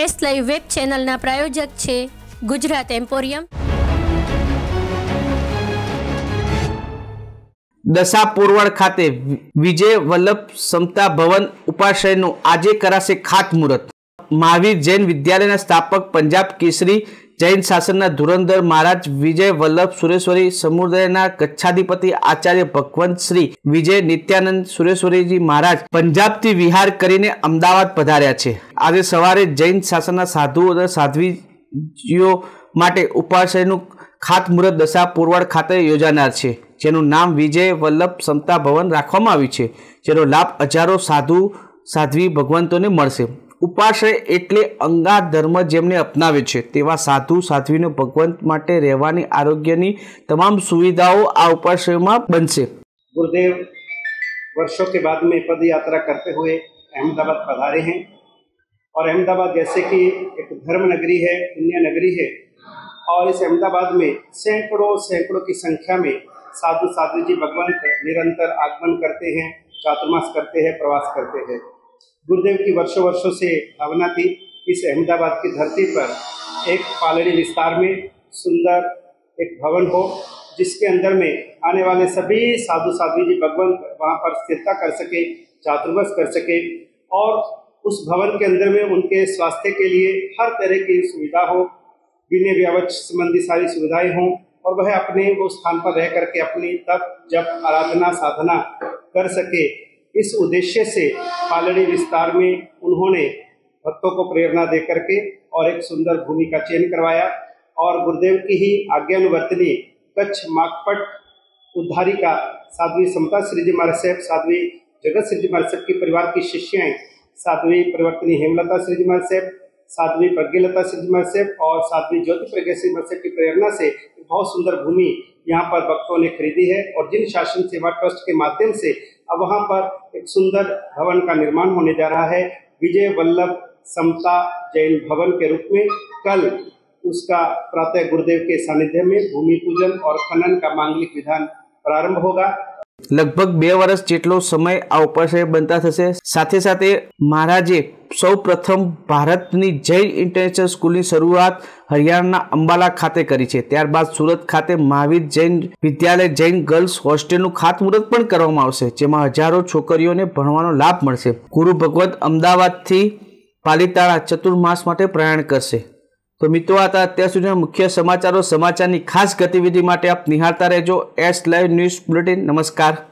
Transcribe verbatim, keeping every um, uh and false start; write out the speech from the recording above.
S live web ચેનલના પ્રાયોજક છે Gujarat emporium. દશા પુરવડ ખાતે વિજય વલ્લભ સમતા ભવન ઉપાશ્રયનું આજે કરાશે ખાતમુહૂર્ત। મહાવીર જૈન વિદ્યાલયના સ્થાપક પંજાબ કેસરી જૈન શાસનના ધુરંધર મહારાજ વિજય વલ્લભ સુરેશ્વરી સમુદાયના કચ્છાધિપતિ આચાર્ય ભગવંત શ્રી વિજય નિત્યાનંદ સુરેશ્વરીજી મહારાજ પંજાબથી વિહાર કરીને અમદાવાદ પધાર્યા છે। આજે સવારે જૈન શાસનના સાધુઓ અને સાધ્વીજીઓ માટે ઉપાશ્રયનું ખાતમુહૂર્ત દશા પુરવડ ખાતે યોજાનાર છે, જેનું નામ વિજય વલ્લભ સમતા ભવન રાખવામાં આવ્યું છે, જેનો લાભ હજારો સાધુ સાધ્વી ભગવંતોને મળશે। ઉપાશ્રય એટલે અંગા ધર્મ જેમને અપનાવે છે તેવા સાધુ સાધ્વીનો ભગવંત માટે રહેવાની આરોગ્યની તમામ સુવિધાઓ આ ઉપાશ્રયમાં બનશે। गुरुदेव वर्षों के बाद में पद यात्रा करते हुए अहमदाबाद पधारे हैं और अहमदाबाद जैसे कि एक धर्म नगरी है, पुण्य नगरी है और इस अहमदाबाद में सैकड़ों सैकड़ों की संख्या में साधु साधु जी भगवंत निरंतर आगमन करते हैं, चातुर्मास करते हैं, प्रवास करते हैं। गुरुदेव की वर्षों वर्षों से भावना थी इस अहमदाबाद की धरती पर एक पालड़ी विस्तार में सुंदर एक भवन हो, जिसके अंदर में आने वाले सभी साधु साध्वी जी भगवंत वहाँ पर स्थिरता कर सके, चातुर्मास कर सके और उस भवन के अंदर में उनके स्वास्थ्य के लिए हर तरह की सुविधा हो, विनय व्यवच संबंधी सारी सुविधाएं हों और वह अपने वो स्थान पर रह करके अपनी तप जप आराधना साधना कर सके। इस उद्देश्य से पालड़ी विस्तार में उन्होंने भक्तों को प्रेरणा दे करके और एक सुंदर भूमि का चयन करवाया और गुरुदेव की ही आज्ञानुवर्तनी कच्छ माकपट उद्धारिका साध्वी समता श्री जी महाराज साहब, साध्वी जगत श्री जी महाराज साहब की परिवार की शिष्याएं साध्वी परिवर्तनी हेमलता श्री जी महाराज साहब, साध्वी प्रज्ञलता श्री जी महाराज साहब और साध्वी ज्योति प्रज्ञा श्री महाराज साहब की प्रेरणा से बहुत सुंदर भूमि यहाँ पर भक्तों ने खरीदी है और जिन शासन सेवा ट्रस्ट के माध्यम से अब वहाँ पर एक सुंदर भवन का निर्माण होने जा रहा है। विजय वल्लभ समता जैन भवन के रूप में कल उसका प्रातः गुरुदेव के सानिध्य में भूमि पूजन और खनन का मांगलिक विधान प्रारंभ होगा। लगभग बे वर्ष जेटलो समय आ उपाश्रय बनता थशे। साथे साथे महाराजे सौ प्रथम भारतनी जैन इंटरनेशनल स्कूलनी शरूआत हरियाणाना अंबाला खाते करी छे। त्यारबाद सूरत खाते महावीर जैन विद्यालय जैन गर्ल्स होस्टेलनुं खातमुहूर्त पण करवामां आवशे, जेमां हजारों छोकरीओने भणવાનો लाभ मळशे। गुरु भगवत अमदावादथी पालिताणा चतुर्मास माटे प्रयाण करशे। तो मित्रों आता अत्यार सुधीना मुख्य समाचारों समाचारनी खास गतिविधि माटे आप निहाळता रहेजो एस लाइव न्यूज बुलेटिन। नमस्कार।